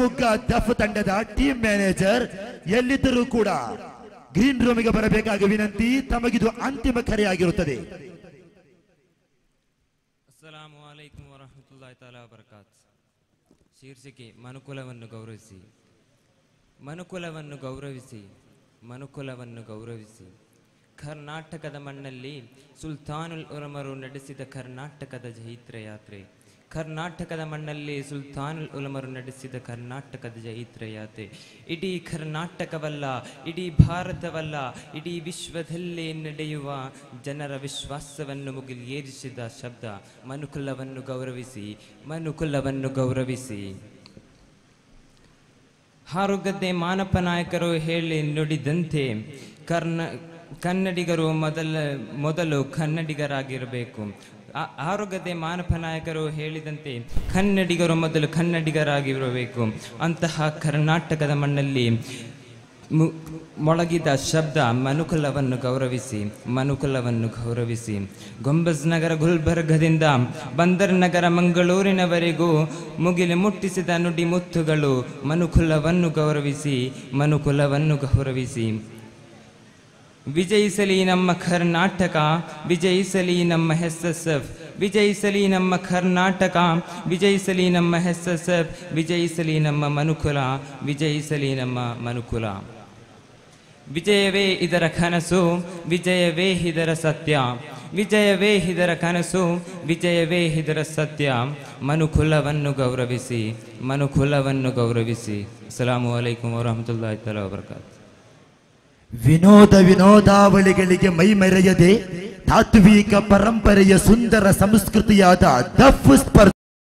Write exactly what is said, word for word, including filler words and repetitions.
ಶಿವಮೊಗ್ಗ ದಫ್ ತಂಡದ team manager ಎಲ್ಲಿದ್ದರೂ ಕೂಡ ಗ್ರೀನ್ ರೂಮಿಗೆ ಬರಬೇಕಾಗಿ ವಿನಂತಿ. ತಮಗಿದು ಅಂತಿಮ ಕರೆಯಾಗಿರುತ್ತದೆ. ಅಸ್ಸಲಾಮು ಅಲೈಕುಂ ವರಹಮತುಲ್ಲಾಹಿ ತಆಲಾ ವಬರಕಾತ್. ಶೀರ್ಷಿಕೆ ಮನುಕುಲವನ್ನು ಗೌರವಿಸಿ. ಮನುಕುಲವನ್ನು ಗೌರವಿಸಿ ಮನುಕುಲವನ್ನು ಗೌರವಿಸಿ. ಕರ್ನಾಟಕದ ಮಣ್ಣಲ್ಲಿ ಸುಲ್ತಾನುಲ್ ಉಲಮರು ನಡೆಸಿದ ಕರ್ನಾಟಕದ ಜೈತ್ರ ಯಾತ್ರೆ. ಕರ್ನಾಟಕದ ಮಣ್ಣಲ್ಲಿ ಸುಲ್ತಾನುಲ್ ಉಲಮರು ನಡೆಸಿದ ಕರ್ನಾಟಕದ ಜೈತ್ರ ಯಾತ್ರೆ ಇಡೀ ಕರ್ನಾಟಕವಲ್ಲ, ಇಡೀ ಭಾರತವಲ್ಲ, ಇಡೀ ವಿಶ್ವದಲ್ಲೇ ನಡೆಯುವ ಜನರ ವಿಶ್ವಾಸವನ್ನು ಮುಗಿಲೇರಿಸಿದ ಶಬ್ದ ಮನುಕುಲವನ್ನು ಗೌರವಿಸಿ ಮನುಕುಲವನ್ನು ಗೌರವಿಸಿ. ಹಾರುಗದ್ದೆ ಮಾನಪ್ಪ ನಾಯಕರು ಹೇಳಿ ನುಡಿದಂತೆ ಕರ್ನ ಕನ್ನಡಿಗರು ಮೊದಲ ಮೊದಲು ಕನ್ನಡಿಗರಾಗಿರಬೇಕು. ಆರೋಗ್ಯತೆ ಮಾನಪ್ಪ ನಾಯಕರು ಹೇಳಿದಂತೆ ಕನ್ನಡಿಗರು ಮೊದಲು ಕನ್ನಡಿಗರಾಗಿರಬೇಕು. ಅಂತಹ ಕರ್ನಾಟಕದ ಮಣ್ಣಲ್ಲಿ ಮೊಳಗಿದ ಶಬ್ದ ಮನುಕುಲವನ್ನು ಗೌರವಿಸಿ ಮನುಕುಲವನ್ನು ಗೌರವಿಸಿ. ಗೊಂಬಜ್ ನಗರ ಗುಲ್ಬರ್ಗದಿಂದ ಬಂದರ್ ನಗರ ಮಂಗಳೂರಿನವರೆಗೂ ಮುಗಿಲು ಮುಟ್ಟಿಸಿದ ನುಡಿ ಮುತ್ತುಗಳು ಮನುಕುಲವನ್ನು ಗೌರವಿಸಿ ಮನುಕುಲವನ್ನು ಗೌರವಿಸಿ. ವಿಜಯಿಸಲಿ ನಮ್ಮ ಕರ್ನಾಟಕ, ವಿಜಯಿಸಲಿ ನಮ್ಮ ಎಸ್ ಎಸ್ ಎಫ್, ವಿಜಯಿಸಲಿ ನಮ್ಮ ಕರ್ನಾಟಕ, ವಿಜಯಿಸಲಿ ನಮ್ಮ ಎಸ್ ಎಸ್ ಎಫ್, ವಿಜಯಿಸಲಿ ನಮ್ಮ ಮನುಕುಲ, ವಿಜಯಿಸಲಿ ನಮ್ಮ ಮನುಕುಲ. ವಿಜಯವೇ ಇದರ ಕನಸು, ವಿಜಯವೇ ಇದರ ಸತ್ಯ, ವಿಜಯವೇ ಇದರ ಕನಸು, ವಿಜಯವೇ ಇದರ ಸತ್ಯ. ಮನುಕುಲವನ್ನು ಗೌರವಿಸಿ ಮನುಕುಲವನ್ನು ಗೌರವಿಸಿ. ಅಸ್ಸಲಾಮು ಅಲೈಕುಂ ವರಹಮತುಲ್ಲಾಹಿ ತಆಲಾ ವಬರಕಾತ್. ವಿನೋದ ವಿನೋದಾವಳಿಗಳಿಗೆ ಮೈಮೆರೆಯದೆ ತಾತ್ವಿಕ ಪರಂಪರೆಯ ಸುಂದರ ಸಂಸ್ಕೃತಿಯಾದ ದಫ್ ಸ್ಪರ್ಧೆ